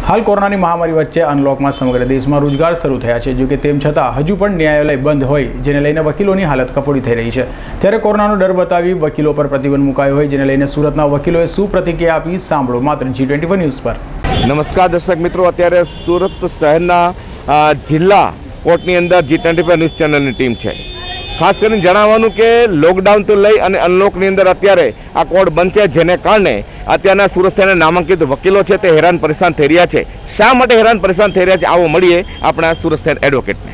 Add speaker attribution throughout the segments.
Speaker 1: હાલ કોરોનાની મહામારી વચ્ચે અનલોકમાં સમગ્ર દેશમાં રોજગાર શરૂ થયા છે, જો કે તેમ છતાં હજુ પણ ન્યાયાલય બંધ હોય, જેને લઈને વકીલોની હાલત કફોડી થઈ રહી છે। ત્યારે કોરોનાનો ડર બતાવી વકીલો પર પ્રતિબંધ મુકાયો હોય, જેને લઈને સુરતના વકીલોએ શું પ્રતિક્રિયા આપી, સાંભળો માત્ર G24 ન્યૂઝ પર।
Speaker 2: નમસ્કાર દર્શક મિત્રો, અત્યારે સુરત શહેરના જિલ્લા કોર્ટની અંદર G24 ન્યૂઝ ચેનલની ટીમ છે। ખાસ કરીને જણાવવાનું કે લોકડાઉન તો લઈ અને અનલોકની અંદર અત્યારે આ કોર્ટ બંધ છે, જેને કારણે અત્યારના સુરત શહેરના નામાંકિત વકીલો છે તે હેરાન પરેશાન થઈ રહ્યા છે। શા માટે હેરાન પરેશાન થઈ રહ્યા છે, આવો મળીએ આપણા સુરત શહેર એડવોકેટને।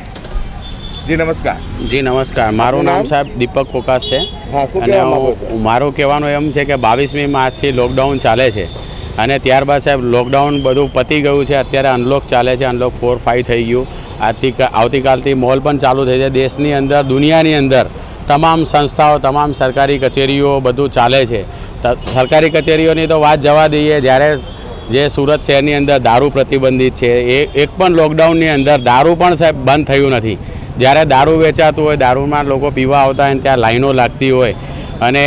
Speaker 2: જી નમસ્કાર।
Speaker 3: જી નમસ્કાર, મારું નામ સાહેબ દીપક કોકાસ છે અને મારું કહેવાનું એમ છે કે 22મી માર્ચથી લોકડાઉન ચાલે છે અને ત્યારબાદ સાહેબ લોકડાઉન બધું પતી ગયું છે। અત્યારે અનલોક ચાલે છે, અનલોક 4-5 થઈ ગયું। આવતીકાલથી મોલ પણ ચાલુ થઈ જાય। દેશની અંદર દુનિયાની અંદર તમામ સંસ્થાઓ, તમામ સરકારી કચેરીઓ બધું ચાલે છે। સરકારી કચેરીઓની તો વાત જવા દઈએ, જ્યારે જે સુરત શહેરની અંદર દારૂ પ્રતિબંધિત છે, એક પણ લોકડાઉનની અંદર દારૂ પણ સાહેબ બંધ થયું નથી। જ્યારે દારૂ વેચાતું હોય, દારૂમાં લોકો પીવા આવતા હોય, ત્યાં લાઈનો લાગતી હોય અને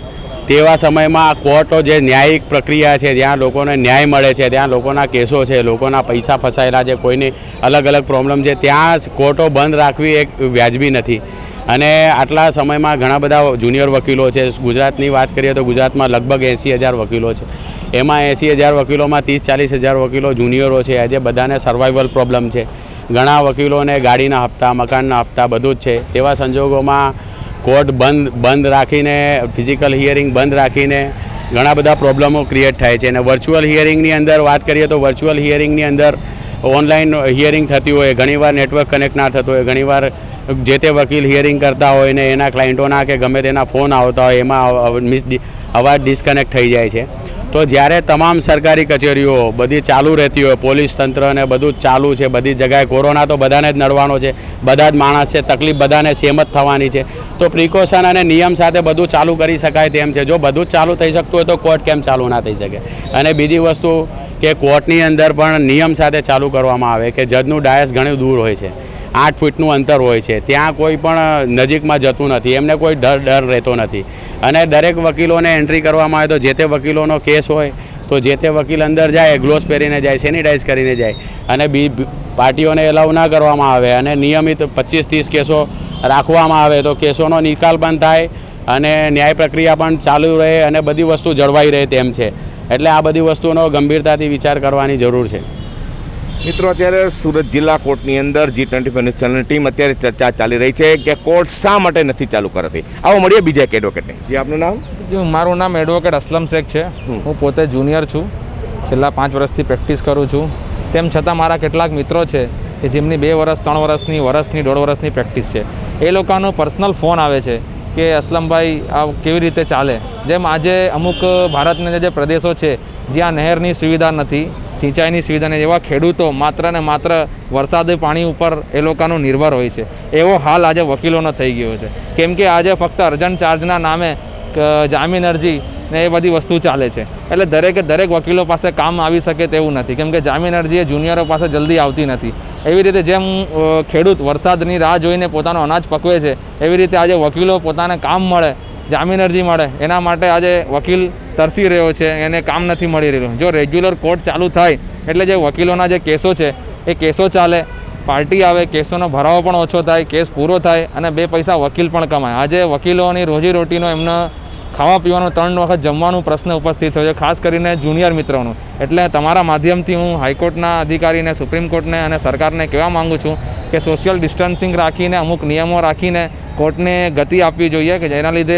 Speaker 3: તેવા સમયમાં કોર્ટો જે ન્યાયિક પ્રક્રિયા છે, જ્યાં લોકોને ન્યાય મળે છે, ત્યાં લોકોના કેસો છે, લોકોના પૈસા ફસાયેલા છે, કોઈની અલગ અલગ પ્રોબ્લેમ છે, ત્યાં કોર્ટો બંધ રાખવી એક વ્યાજબી નથી। અને આટલા સમયમાં ઘણા બધા જુનિયર વકીલો છે। ગુજરાતની વાત કરીએ તો ગુજરાતમાં લગભગ 80,000 વકીલો છે। એમાં 80,000 વકીલોમાં 30-40,000 વકીલો જુનિયરો છે। આજે બધાને સર્વાઈવલ પ્રોબ્લેમ છે। ઘણા વકીલોને ગાડીના હપ્તા, મકાનના હપ્તા બધું જ છે। તેવા સંજોગોમાં કોર્ટ બંધ રાખીને, ફિઝિકલ હિયરિંગ બંધ રાખીને ઘણા બધા પ્રોબ્લેમો ક્રિએટ થાય છે। અને વર્ચ્યુઅલ હિયરિંગની અંદર વાત કરીએ તો વર્ચ્યુઅલ હિયરિંગની અંદર ઓનલાઈન હિયરિંગ થતી હોય, ઘણીવાર નેટવર્ક કનેક્ટ ના થતું હોય, ઘણીવાર જે તે વકીલ હિયરિંગ કરતા હોય ને એના ક્લાયન્ટોના કે ગમે તેના ફોન આવતા હોય, એમાં અવાજ ડિસ્કનેક્ટ થઈ જાય છે। તો જ્યારે તમામ સરકારી કચેરીઓ બધી ચાલુ રહેતી હોય, પોલીસ તંત્ર ને બધું જ ચાલુ છે, બધી જગ્યાએ કોરોના તો બધાને જ નડવાનો છે, બધા જ માણસ છે, તકલીફ બધાને સેમ જ થવાની છે। તો પ્રિકોશન અને નિયમ સાથે બધું ચાલુ કરી શકાય તેમ છે। જો બધું જ ચાલુ થઈ શકતું હોય તો કોર્ટ કેમ ચાલુ ના થઈ શકે? અને બીજી વસ્તુ કે કોર્ટની અંદર પણ નિયમ સાથે ચાલુ કરવામાં આવે કે જજનું ડાયસ ઘણું દૂર હોય છે, 8 ફૂટનું અંતર હોય છે, ત્યાં કોઈ પણ નજીકમાં જતું નથી, એમને કોઈ ડર રહેતો નથી। અને દરેક વકીલોને એન્ટ્રી કરવામાં આવે તો જે તે વકીલોનો કેસ હોય તો જે તે વકીલ અંદર જાય, ગ્લોવ્સ પહેરીને જાય, સેનિટાઈઝ કરીને જાય અને પાર્ટીઓને એલાઉ ના કરવામાં આવે અને નિયમિત 25-30 કેસો રાખવામાં આવે તો કેસોનો નિકાલ પણ થાય અને ન્યાય પ્રક્રિયા પણ ચાલુ રહે અને બધી વસ્તુ જળવાઈ રહે તેમ છે। એટલે આ બધી વસ્તુનો ગંભીરતાથી વિચાર કરવાની જરૂર છે।
Speaker 2: મિત્રો, અત્યારે સુરત જિલ્લા કોર્ટની અંદર G24 ન્યૂઝ ચેનલની ટીમ અત્યારે ચર્ચા ચાલી રહી છે કે કોર્ટ શા માટે નથી ચાલુ કરતી। આવો મળીએ બીજા એક એડવોકેટને। જી આપનું નામ?
Speaker 4: જી મારું નામ એડવોકેટ અસલમ શેખ છે। હું પોતે જુનિયર છું, છેલ્લા 5 વર્ષથી પ્રેક્ટિસ કરું છું। તેમ છતાં મારા કેટલાક મિત્રો છે કે જેમની 2 વર્ષ, 3 વર્ષની, 1.5 વર્ષની પ્રેક્ટિસ છે। એ લોકોનો પર્સનલ ફોન આવે છે કે અસલમભાઈ આ કેવી રીતે ચાલે? જેમ આજે અમુક ભારતના જે પ્રદેશો છે જ્યાં નહેરની સુવિધા નથી, સિંચાઈની સુવિધા નથી, એવા ખેડૂતો માત્ર ને માત્ર વરસાદી પાણી ઉપર એ લોકોનું નિર્ભર હોય છે। એવો હાલ આજે વકીલોનો થઈ ગયો છે, કેમ કે આજે ફક્ત અર્જન્ટ ચાર્જના નામે જામીન અરજી ને એ બધી વસ્તુ ચાલે છે। એટલે દરેક વકીલો પાસે કામ આવી શકે તેવું નથી, કેમ કે જામીન અરજી એ જુનિયરો પાસે જલ્દી આવતી નથી। એવી રીતે જેમ ખેડૂત વરસાદની રાહ જોઈને પોતાનો અનાજ પકવે છે, એવી રીતે આજે વકીલો પોતાને કામ મળે, જામીન અરજી મળે, એના માટે આજે વકીલ તરસી રહ્યો છે, એને કામ નથી મળી રહ્યું। જો રેગ્યુલર કોર્ટ ચાલુ થાય એટલે જે વકીલોના જે કેસો છે એ કેસો ચાલે, પાર્ટી આવે, કેસોનો ભરાવો પણ ઓછો થાય, કેસ પૂરો થાય અને 2 પૈસા વકીલ પણ કમાય। આજે વકીલોની રોજીરોટીનો એમને ખાવા પીવાનું 3 વખત જમવાનું પ્રશ્ન ઉપસ્થિત થયો છે, ખાસ કરીને જુનિયર મિત્રોનું। એટલે તમારા માધ્યમથી હું હાઈકોર્ટના અધિકારીને, સુપ્રીમ કોર્ટને અને સરકારને કહેવા માગું છું કે સોશિયલ ડિસ્ટન્સિંગ રાખીને, અમુક નિયમો રાખીને કોર્ટને ગતિ આપવી જોઈએ કે જેના લીધે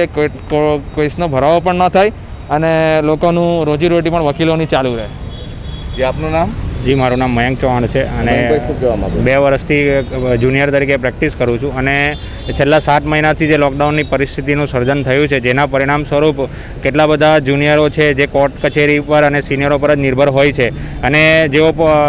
Speaker 4: કેસનો ભરાવો પણ ન થાય અને લોકોનું રોજીરોટી પણ વકીલોની ચાલુ રહે।
Speaker 2: જી આપનું નામ?
Speaker 5: જી મારું નામ મયંક ચૌહાણ છે અને 2 વર્ષથી જુનિયર તરીકે પ્રેક્ટિસ કરું છું અને છેલ્લા 7 મહિનાથી જે લોકડાઉનની પરિસ્થિતિનું સર્જન થયું છે, જેના પરિણામ સ્વરૂપ કેટલા બધા જુનિયરો છે જે કોર્ટ કચેરી પર અને સિનિયરો પર જ નિર્ભર હોય છે અને જેઓ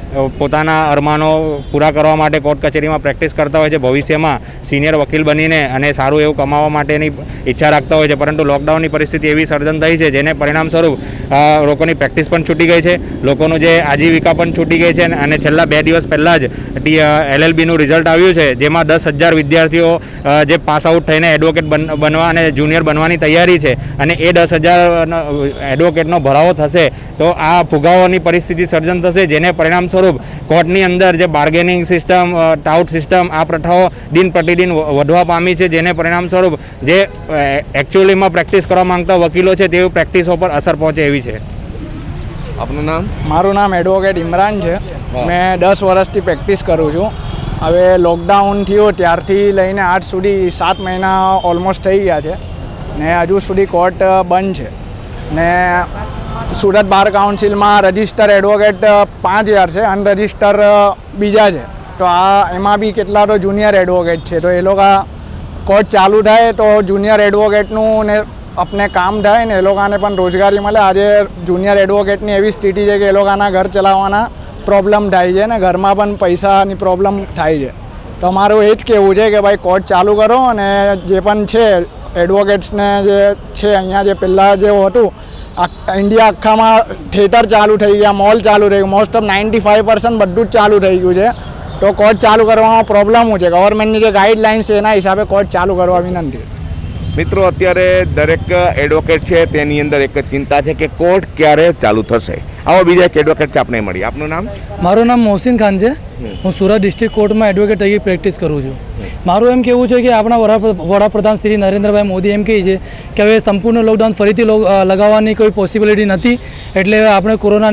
Speaker 5: પોતાના અરમાનો પૂરા કરવા માટે કોર્ટ કચેરીમાં પ્રેક્ટિસ કરતા હોય છે, ભવિષ્યમાં સિનિયર વકીલ બનીને અને સારું એવું કમાવા માટેની ઈચ્છા રાખતા હોય છે, પરંતુ લોકડાઉનની પરિસ્થિતિ એવી સર્જન થઈ છે જેને પરિણામ સ્વરૂપ લોકોની પ્રેક્ટિસ પણ છૂટી ગઈ છે, લોકોનું જે આજીવિકા પણ છૂટી ગઈ છે અને છેલ્લા 2 દિવસ પહેલાં જ LLBનું રિઝલ્ટ આવ્યું છે, જેમાં 10,000 વિદ્યાર્થીઓ જે પાસ આઉટ થઈને એડવોકેટ બનવા અને જુનિયર બનવાની તૈયારી છે અને એ 10,000 એડવોકેટનો ભરાવો થશે તો આ ફુગાવાની પરિસ્થિતિ સર્જન થશે, જેને પરિણામ સ્વરૂપ કોર્ટની અંદર જે બાર્ગેનિંગ સિસ્ટમ, ટાઉટ સિસ્ટમ, આ પ્રથાઓ દિન પ્રતિદિન વધવા પામી છે, જેને પરિણામ સ્વરૂપ જે એકચ્યુઅલીમાં પ્રેક્ટિસ કરવા માંગતા વકીલો છે તેવી પ્રેક્ટિસો પર અસર પહોંચે એવી છે.
Speaker 2: આપનું નામ?
Speaker 6: મારું નામ એડવોકેટ ઇમરાન છે. મેં 10 વર્ષથી પ્રેક્ટિસ કરું છું. હવે લોકડાઉન થયું ત્યારથી લઈને આજ સુધી 7 મહિના ઓલમોસ્ટ થઈ ગયા છે ને હજુ સુધી કોર્ટ બંધ છે ને સુરત બાર કાઉન્સિલમાં રજિસ્ટર એડવોકેટ 5,000 છે, અનરજિસ્ટર બીજા છે, તો એમાં બી કેટલા તો જુનિયર એડવોકેટ છે, તો એ લોકો કોર્ટ ચાલુ થાય તો જુનિયર એડવોકેટનું ને अपने काम થાય ને એ લોકોને પણ રોજગારી મળે. આજે જુનિયર એડવોકેટની એવી સ્થિતિ છે કે એ લોકોના ઘર ચલાવવાના પ્રોબ્લેમ થાય છે ને ઘરમાં પણ પૈસાની પ્રોબ્લેમ થાય છે. તો અમારું એ જ કહેવું છે કે ભાઈ કોર્ટ ચાલુ કરો અને જે પણ છે એડવોકેટ્સને જે છે અહીંયા જે પહેલાં જેવું હતું ઇન્ડિયા આખામાં થિયેટર ચાલુ થઈ ગયા, મોલ ચાલુ થઈ ગયું, મોસ્ટ ઓફ 95% બધું જ ચાલુ થઈ ગયું છે. તો કોર્ટ ચાલુ કરવામાં પ્રોબ્લેમ શું છે? ગવર્મેન્ટની જે ગાઈડલાઇન્સ છે એના હિસાબે કોર્ટ ચાલુ કરવા વિનંતી.
Speaker 2: મિત્રો, અત્યારે દરેક એડવોકેટ છે તેની અંદર એક જ ચિંતા છે કે કોર્ટ ક્યારે ચાલુ થશે. આવો બીજા એક એડવોકેટ છે, આપણે મળી. આપનું નામ?
Speaker 7: મારું નામ મોહસિન ખાન છે. હું સુરત ડિસ્ટ્રિક્ટ કોર્ટમાં એડવોકેટ તરીકે પ્રેક્ટિસ કરું છું. મારું એમ કહેવું છે કે આપણા વડાપ્રધાન શ્રી નરેન્દ્રભાઈ મોદી એમ કહે છે કે હવે સંપૂર્ણ લોકડાઉન ફરીથી લગાવવાની કોઈ પોસિબિલિટી નથી, એટલે આપણે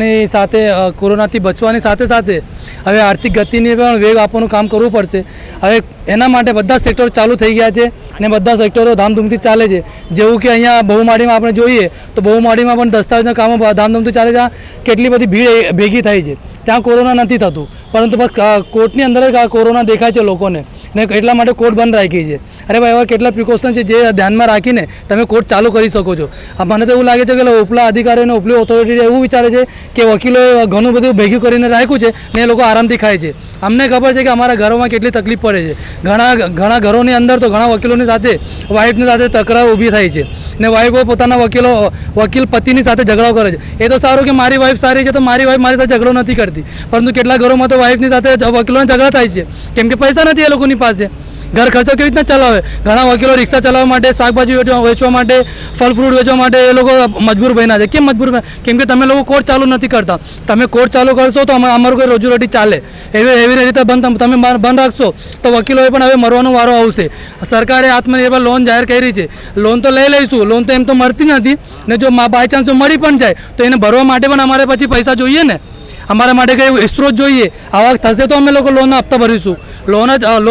Speaker 7: કોરોનાથી બચવાની સાથે સાથે હવે આર્થિક ગતિને પણ વેગ આપવાનું કામ કરવું પડશે. હવે એના માટે બધા સેક્ટરો ચાલુ થઈ ગયા છે અને બધા સેક્ટરો ધામધૂમથી ચાલે છે. જેવું કે અહીંયા બહુમાળીમાં આપણે જોઈએ તો બહુમાળીમાં પણ દસ્તાવેજના કામો ધામધૂમથી ચાલે છે. કેટલી બધી ભીડ ભેગી થાય છે, ત્યાં કોરોના નથી થતું, પરંતુ બસ કોર્ટની અંદર જ કોરોના દેખાય છે લોકોને ને એટલા માટે કોર્ટ બંધ રાખી છે. અરે ભાઈ, એવા કેટલા પ્રિકોશન છે જે ધ્યાનમાં રાખીને તમે કોર્ટ ચાલુ કરી શકો છો. મને તો એવું લાગે છે કે ઉપલા અધિકારીઓ અને ઉપલી ઓથોરિટી એવું વિચારે છે કે વકીલોએ ઘણું બધું ભેગું કરીને રાખ્યું છે ને એ લોકો આરામથી ખાય છે. અમને ખબર છે કે અમારા ઘરોમાં કેટલી તકલીફ પડે છે. ઘણા ઘરોની અંદર તો ઘણા વકીલોની સાથે વાઇફની સાથે તકરાર ઊભી થાય છે ને વાઇફો પોતાના વકીલ પતિની સાથે ઝઘડો કરે છે. એ તો સારું કે મારી વાઇફ સારી છે તો મારી વાઇફ મારી સાથે ઝઘડો નથી કરતી, પરંતુ કેટલા ઘરોમાં તો વાઇફની સાથે વકીલોને ઝઘડા થાય છે કેમ કે પૈસા નથી એ લોકોની પાસે. ઘર ખર્ચો કેવી રીતના ચલાવે? ઘણા વકીલો રિક્ષા ચલાવવા માટે, શાકભાજી વેચવા માટે, ફળ ફ્રૂટ વેચવા માટે એ લોકો મજબૂર બન્યા છે. કેમ મજબૂર? કેમ કે તમે લોકો કોર્ટ ચાલુ નથી કરતા. તમે કોર્ટ ચાલુ કરશો તો અમારું કોઈ રોજીરોટી ચાલે. એવી રીતે તમે બંધ રાખશો તો વકીલોએ પણ હવે મરવાનો વારો આવશે. સરકારે આત્મનિર્ભર લોન જાહેર કરી છે. લોન તો લઈ લઈશું, લોન તો એમ તો મળતી નથી ને જો બાય ચાન્સ મળી પણ જાય તો એને ભરવા માટે પણ અમારે પછી પૈસા જોઈએ ને. અમારા માટે કંઈ સ્ત્રોત જોઈએ. આવક થશે તો અમે લોકો લોનના હપ્તા ભરીશું. લોન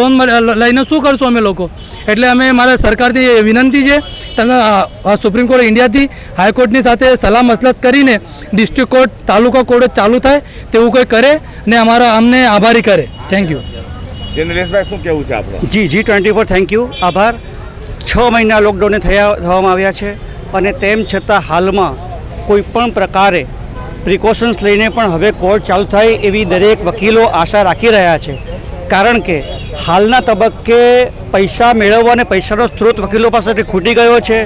Speaker 7: લઈને શું કરશું અમે લોકો? એટલે અમે મારા સરકારથી વિનંતી છે, તમે સુપ્રીમ કોર્ટ ઇન્ડિયાથી હાઈકોર્ટની સાથે સલાહ મસલત કરીને ડિસ્ટ્રિક્ટ કોર્ટ, તાલુકા કોર્ટ ચાલુ થાય તેવું કોઈ કરે ને અમને આભારી કરે. Thank you.
Speaker 2: જનરેશભાઈ, શું કહેવું છે આપણે?
Speaker 8: G24 થેન્ક યુ, આભાર. 6 મહિના લોકડાઉનને થવામાં આવ્યા છે અને તેમ છતાં હાલમાં કોઈ પણ પ્રકારે પ્રિકોશન્સ લઈને પણ હવે કોર્ટ ચાલુ થાય એવી દરેક વકીલો આશા રાખી રહ્યા છે. કારણ કે હાલના તબક્કે પૈસા મેળવવા અને પૈસાનો સ્ત્રોત વકીલો પાસેથી ખૂટી ગયો છે.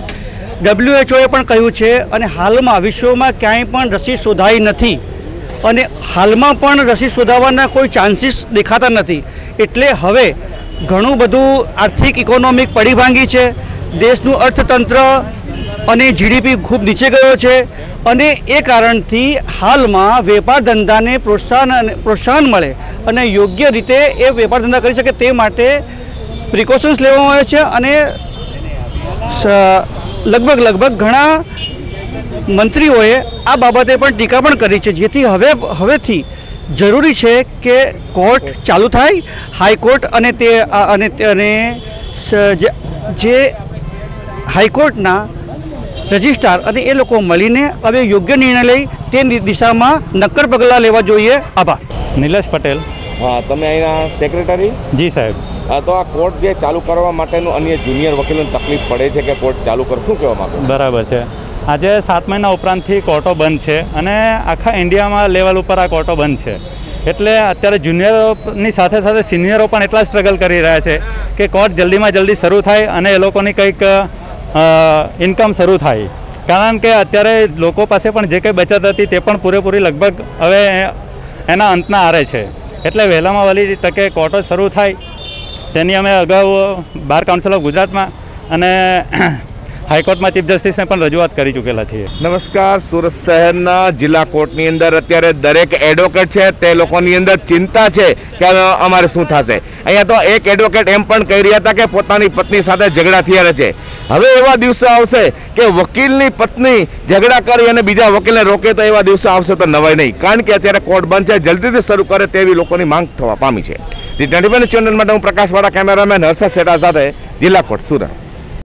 Speaker 8: WHOએ પણ કહ્યું છે અને હાલમાં વિશ્વમાં ક્યાંય પણ રસી શોધાઈ નથી અને હાલમાં પણ રસી શોધાવવાના કોઈ ચાન્સીસ દેખાતા નથી. એટલે હવે ઘણું બધું આર્થિક ઇકોનોમિક પડી ભાંગી છે. દેશનું અર્થતંત્ર અને GDP ખૂબ નીચે ગયો છે અને એ કારણથી હાલમાં વેપાર ધંધાને પ્રોત્સાહન મળે અને યોગ્ય રીતે એ વેપાર ધંધા કરી શકે તે માટે પ્રિકોશન્સ લેવામાં આવે છે અને લગભગ ઘણા મંત્રીઓએ આ બાબતે પણ ટીકા પણ કરી છે, જેથી હવેથી જરૂરી છે કે કોર્ટ ચાલુ થાય. હાઈકોર્ટ અને જે હાઈકોર્ટના રજિસ્ટ્રાર અને એ લોકો મળીને હવે યોગ્ય નિર્ણય લઈ તે દિશામાં નક્કર પગલાં લેવા જોઈએ. આભાર.
Speaker 5: નિલેશ પટેલ.
Speaker 2: હા, તમે અહીંના સેક્રેટરી?
Speaker 5: જી સાહેબ.
Speaker 2: તો આ કોર્ટ જે ચાલુ કરવા માટેનું અન્ય જુનિયર વકીલોને તકલીફ પડે છે કે કોર્ટ ચાલુ કરો, શું કહેવા માંગો?
Speaker 9: બરાબર છે. આજે 7 મહિના ઉપરાંતથી કોર્ટો બંધ છે અને આખા ઇન્ડિયામાં લેવલ ઉપર આ કોર્ટો બંધ છે. એટલે અત્યારે જુનિયરોની સાથે સાથે સિનિયરો પણ એટલા સ્ટ્રગલ કરી રહ્યા છે કે કોર્ટ જલ્દીમાં જલ્દી શરૂ થાય અને એ લોકોની કંઈક ઇન્કમ શરૂ થાય, કારણ કે અત્યારે લોકો પાસે પણ જે કંઈ બચત હતી તે પણ પૂરેપૂરી લગભગ હવે એના અંતના આરે છે. એટલે વહેલામાં વહેલી તકે કોર્ટો શરૂ થાય તેની અમે અગાઉ બાર કાઉન્સિલ ઓફ ગુજરાતમાં અને હાઈકોર્ટમાં ચીફ જસ્ટિસને પણ રજૂઆત કરી ચૂકેલા છીએ.
Speaker 2: નમસ્કાર. સુરત શહેરના જિલ્લા કોર્ટની અંદર અત્યારે દરેક એડવોકેટ છે તે લોકોની અંદર ચિંતા છે કે અમારે શું થશે. અહીંયા તો એક એડવોકેટ એમ પણ કહી રહ્યા હતા કે પોતાની પત્ની સાથે ઝઘડા થયા છે. હવે એવા દિવસો આવશે કે વકીલની પત્ની ઝઘડા કરી અને બીજા વકીલને રોકે તો એવા દિવસો આવશે તો નવાય નહીં, કારણ કે અત્યારે કોર્ટ બંધ છે, જલ્દીથી શરૂ કરે તેવી લોકોની માંગ થવા પામી છે. જી 25 ચેનલ માટે હું પ્રકાશવાળા, કેમેરામેન હર્ષદ શેઠા સાથે જિલ્લા કોર્ટ સુરત.